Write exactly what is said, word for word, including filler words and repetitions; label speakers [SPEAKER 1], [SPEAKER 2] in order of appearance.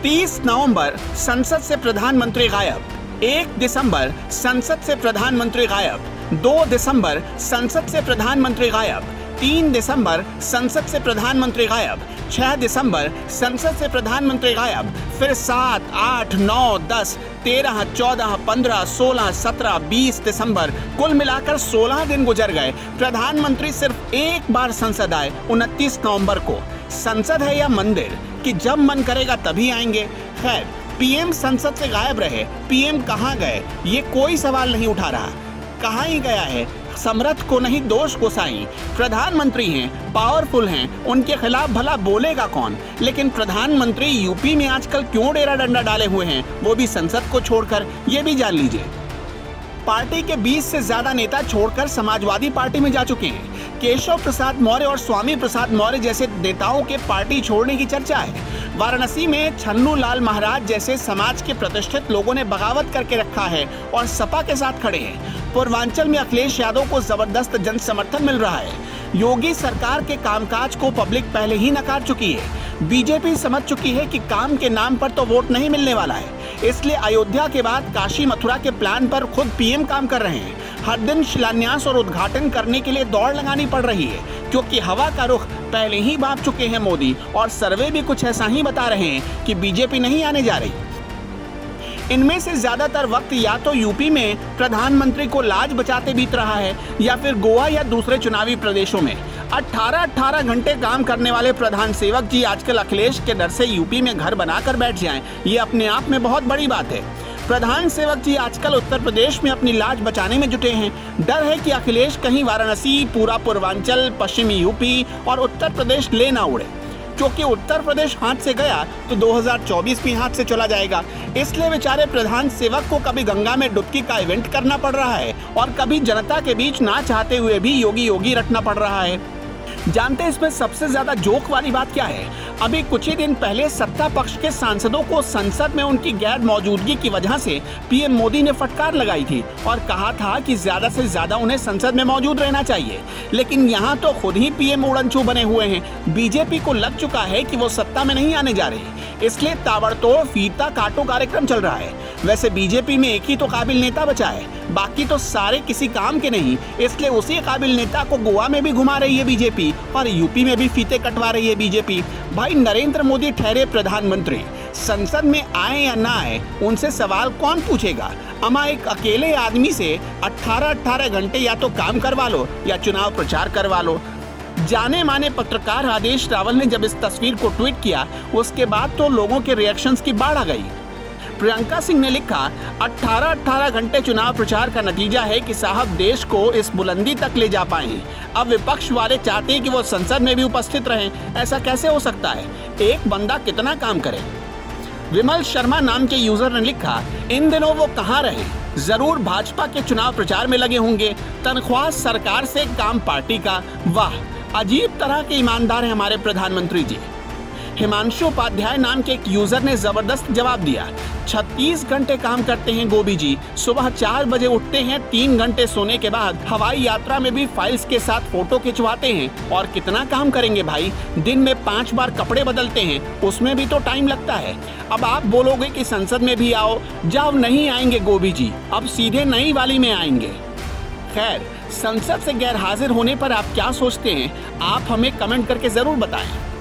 [SPEAKER 1] तीस नवंबर संसद से प्रधानमंत्री गायब। एक दिसंबर संसद से प्रधानमंत्री गायब। दो दिसंबर संसद से प्रधानमंत्री गायब। तीन दिसंबर संसद से प्रधानमंत्री गायब। छह दिसंबर संसद से प्रधानमंत्री गायब। फिर सात, आठ, नौ, दस, तेरह, चौदह, पंद्रह, सोलह, सत्रह, बीस दिसंबर, कुल मिलाकर सोलह दिन गुजर गए। प्रधानमंत्री सिर्फ एक बार संसद आए, उनतीस नवंबर को। संसद है या मंदिर कि जब मन करेगा तभी आएंगे। खैर, पीएम संसद से गायब रहे, पीएम कहाँ गए ये कोई सवाल नहीं उठा रहा। कहाँ ही गया है, समर्थ को नहीं दोष को साईं। प्रधानमंत्री हैं, पावरफुल हैं, उनके खिलाफ भला बोलेगा कौन। लेकिन प्रधानमंत्री यूपी में आजकल क्यों डेरा डंडा डाले हुए हैं, वो भी संसद को छोड़कर, ये भी जान लीजिए। पार्टी के बीस से ज्यादा नेता छोड़कर समाजवादी पार्टी में जा चुके हैं। केशव प्रसाद मौर्य और स्वामी प्रसाद मौर्य जैसे नेताओं के पार्टी छोड़ने की चर्चा है। वाराणसी में छन्नू लाल महाराज जैसे समाज के प्रतिष्ठित लोगों ने बगावत करके रखा है और सपा के साथ खड़े हैं। पूर्वांचल में अखिलेश यादव को जबरदस्त जन समर्थन मिल रहा है। योगी सरकार के कामकाज को पब्लिक पहले ही नकार चुकी है। बीजेपी समझ चुकी है कि काम के नाम पर तो वोट नहीं मिलने वाला है, इसलिए अयोध्या के बाद काशी मथुरा के प्लान पर खुद पीएम काम कर रहे हैं। हर दिन शिलान्यास और उद्घाटन करने के लिए दौड़ लगानी पड़ रही है, क्योंकि हवा का रुख पहले ही भाप चुके हैं मोदी, और सर्वे भी कुछ ऐसा ही बता रहे हैं कि बीजेपी नहीं आने जा रही। इनमें से ज्यादातर वक्त या तो यूपी में प्रधानमंत्री को लाज बचाते बीत रहा है, या फिर गोवा या दूसरे चुनावी प्रदेशों में। अठारह अठारह घंटे काम करने वाले प्रधान सेवक जी आजकल अखिलेश के डर से यूपी में घर बनाकर बैठ जाएं, ये अपने आप में बहुत बड़ी बात है। प्रधान सेवक जी आजकल उत्तर प्रदेश में अपनी लाज बचाने में जुटे हैं। डर है कि अखिलेश कहीं वाराणसी, पूरा पूर्वांचल, पश्चिमी यूपी और उत्तर प्रदेश ले ना उड़े, क्योंकि उत्तर प्रदेश हाथ से गया तो दो हज़ार चौबीस भी हाथ से चला जाएगा। इसलिए बेचारे प्रधान सेवक को कभी गंगा में डुबकी का इवेंट करना पड़ रहा है और कभी जनता के बीच ना चाहते हुए भी योगी योगी रटना पड़ रहा है। जानते हैं इसमें सबसे ज्यादा जोक वाली बात क्या है? अभी कुछ ही दिन पहले सत्ता पक्ष के सांसदों को संसद में उनकी गैर मौजूदगी की वजह से पीएम मोदी ने फटकार लगाई थी और कहा था कि ज्यादा से ज्यादा उन्हें संसद में मौजूद रहना चाहिए। लेकिन यहाँ तो खुद ही पीएम उड़नछू बने हुए हैं। बीजेपी को लग चुका है कि वो सत्ता में नहीं आने जा रही, इसलिए ताबड़तोड़ फीता काटो कार्यक्रम चल रहा है। वैसे बीजेपी में एक ही तो काबिल नेता बचा है, बाकी तो सारे किसी काम के नहीं, इसलिए उसी काबिल नेता को गोवा में भी घुमा रही है बीजेपी और यूपी में भी फीते कटवा रही है बीजेपी। भाई नरेंद्र मोदी ठहरे प्रधानमंत्री, संसद में आए या ना आए उनसे सवाल कौन पूछेगा? अमा एक अकेले आदमी से अठारह अठारह घंटे या तो काम करवा लो या चुनाव प्रचार करवा लो। जाने माने पत्रकार आदेश रावल ने जब इस तस्वीर को ट्वीट किया, उसके बाद तो लोगों के रिएक्शंस की बाढ़ आ गई। प्रियंका सिंह ने लिखा, अठारह अठारह घंटे चुनाव प्रचार का नतीजा है कि साहब देश को इस बुलंदी तक ले जा पाए। अब विपक्ष वाले चाहते हैं कि वो संसद में भी उपस्थित रहें, ऐसा कैसे हो सकता है? एक बंदा कितना काम करे? विमल शर्मा नाम के यूजर ने लिखा, इन दिनों वो कहाँ रहे, जरूर भाजपा के चुनाव प्रचार में लगे होंगे, तनख्वाह सरकार से, काम पार्टी का। वाह, अजीब तरह के ईमानदार हैं हमारे प्रधानमंत्री जी। हिमांशु उपाध्याय नाम के एक यूजर ने जबरदस्त जवाब दिया, छत्तीस घंटे काम करते हैं गोभी जी, सुबह चार बजे उठते हैं, तीन घंटे सोने के बाद हवाई यात्रा में भी फाइल्स के साथ फोटो खिंचवाते हैं। और कितना काम करेंगे भाई, दिन में पांच बार कपड़े बदलते हैं, उसमें भी तो टाइम लगता है। अब आप बोलोगे कि संसद में भी आओ, जाओ, नहीं आएंगे गोभी जी, अब सीधे नई वाली में आएंगे। खैर, संसद से गैर हाजिर होने पर आप क्या सोचते हैं, आप हमें कमेंट करके जरूर बताएं।